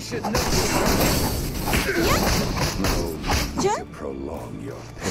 should know. Yeah. No need to prolong your